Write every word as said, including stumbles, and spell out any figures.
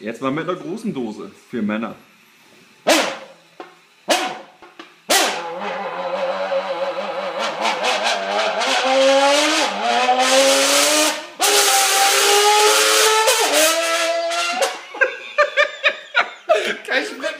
Jetzt mal mit einer großen Dose für Männer. Kein Schmerz.